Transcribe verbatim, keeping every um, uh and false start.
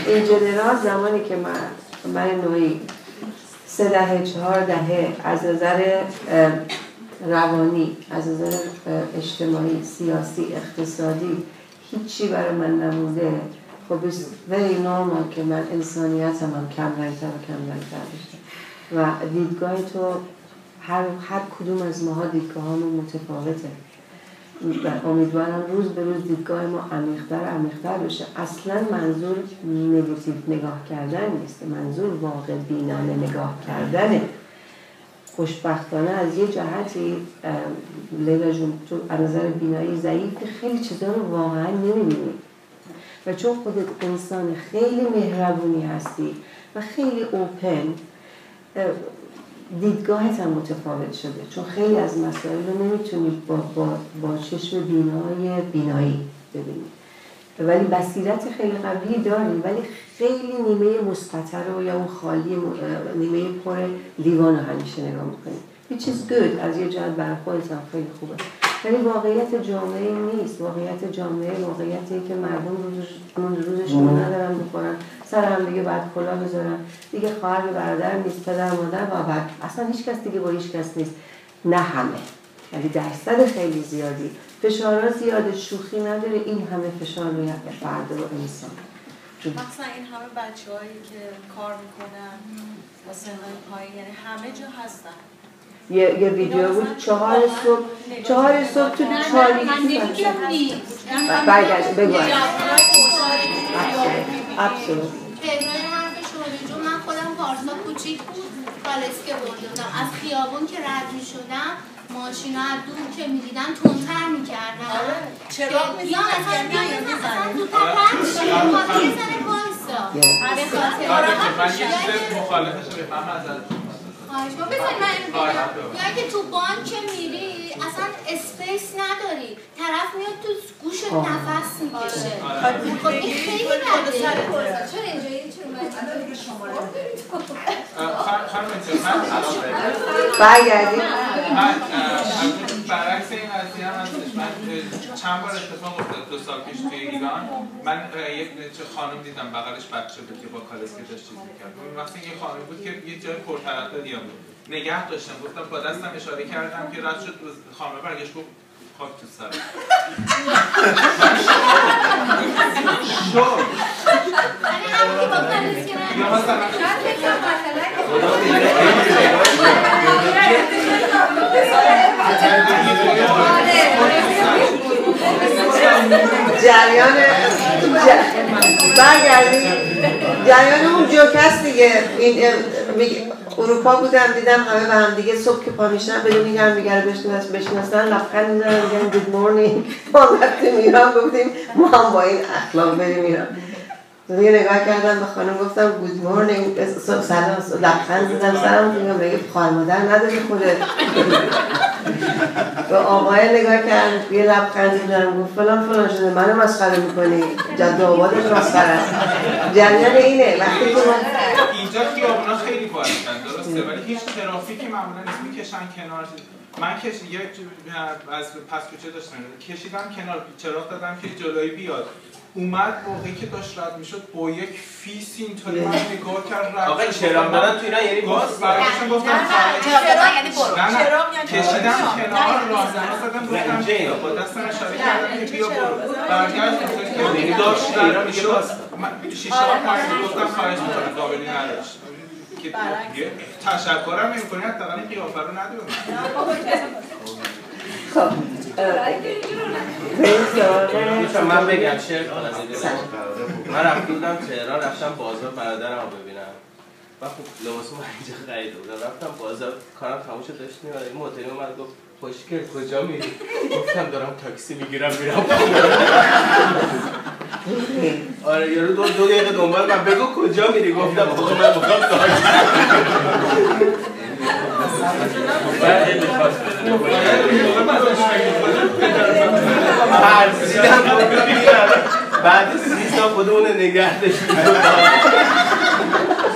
این جنرال زمانی که من من نوعی سه دهه چهار دهه از نظر روانی، از نظر اجتماعی، سیاسی، اقتصادی هیچی برای من نمونده. خب very normal که من انسانیتم هم کم رنگتر و کم رنگتر بشه و دیدگاه تو هر, هر کدوم از ماها دیدگاه همون متفاوته و امیدوارم روز به روز دیدگاه ما عمیق‌تر و عمیق‌تر بشه. اصلا منظور نگاتیو نگاه کردن نیست، منظور واقع بینانه نگاه کردنه. خوشبختانه از یه جهتی لیلا جون تو از نظر بینایی ضعیف خیلی چیزا رو واقعا نمی‌بینی و چون خودت انسان خیلی مهربونی هستی و خیلی اوپن، دیدگاهت هم متفاوت شده، چون خیلی از مسائل رو نمیتونی با, با, با چشم بینای بینایی ببینی، ولی بصیرت خیلی قوی داری، ولی خیلی نیمه مثبت رو یا اون خالی نیمه پر لیوان رو همیشه نگاه میکنی. which is good، از یه جهت برای خودت هم خیلی خوبه، ولی واقعیت جامعه نیست. واقعیت جامعه واقعیتی که مردم روز روزشون ندارن بخورن، سر هم دیگه بعد کلا بذارن، دیگه خواهر برادر نیست، پدر مادر بابا، اصلا هیچ کس دیگه با هیچ کس نیست. نه همه، ولی درصد خیلی زیادی. فشارها زیاده، شوخی نداره این همه فشار روی فرد و انسان. مثلا این همه بچه‌هایی که کار میکنن با سن‌های پایین، یعنی همه جا هستن. یه یه ویدیو بود چهار صبح چهار صبح تو چالی برگرد بگو ابسولوت تهران حرف شعله جون. من خودم پارسا کوچیک بود کالسکه بردم، از خیابون که رد می شدم ماشینا از دور که می دیدم تندتر می کردم چرا می یا مثلا اصلا زودتر رد شد خواهد یه زنه وایسا به خاطر من یه چیز مخالفش رو بفهم ازت خواهش با بزن من این بگم. یا که تو بانک میری اصلا اسپیس نداری، طرف میاد تو گوشت نفس میکشه. خب این خیلی بده. چرا اینجایی؟ چرا من برگردیم من برعکس این قضیه هم هستش. من چند بار اتفاق افتاد دو سال پیش توی ایران، من یک خانم دیدم بغلش بچه بود که با کالسکه داشت چیز می‌کرد. وقتی یه خانم بود که یه جای پرطرفداری بود، نگه داشتم، گفتم با دستم اشاره کردم که رد شد، خانم برگشت گفت خاک تو سرم. شد یا مثلا جریان برگردیم جریان اون جوک هست دیگه. این اروپا بودم دیدم همه به هم دیگه صبح که پا میشن بدون اینکه هم دیگه رو بشناسن لبخند میزنن میگن گود مورنینگ. ما رفتیم ایران گفتیم ما هم با این اخلاق بریم ایران. دیگه نگاه کردم به خانم گفتم گود مورنینگ، سلام، لبخند زدم سرم میگم بگه خواهر مادر نداری خودت. به آقای نگاه کردم یه لبخند زدم گفت فلان فلان شده منو مسخره میکنی، جد و آبادش مسخره است. جریان اینه وقتی که ما اینجا خیابونا خیلی بازن درسته، ولی هیچ ترافیکی معمولا نیست، میکشن کنار. من کش یه از پس کوچه داشتم کشیدم کنار، چراغ دادم که جلوی بیاد، اومد موقعی که داشت رد میشد با یک فیس اینطوری من نگاه کرد رد. آقا چراغ دادن تو ایران یعنی باز برگشتم گفتم چراغ دادن یعنی برو. نه نه کشیدم کنار نه. راهزنه زدم گفتم با دستم اشاره کردم که بیا برو. برگشت اینطوری که داشت رد میشد شیشه ها پایین گفتم خواهش میکنم قابلی نداشت که تشکرم نمی‌کنی حداقل این قیافه رو ندارم. خب من بگم شعر کنم. من رفتم تهران، رفتم بازار برادرم رو ببینم و خب لباسم اینجا خریده بودم، رفتم بازار کارم تموم شد داشت میاد این مدیر اومد گفت خوشگل کجا میری؟ گفتم دارم تاکسی میگیرم میرم. آره یارو دو دو دقیقه دنبال من بگو کجا میری؟ گفتم آقا من میخوام تاکسی. بعد سی تا خودمون نگه داشتیم.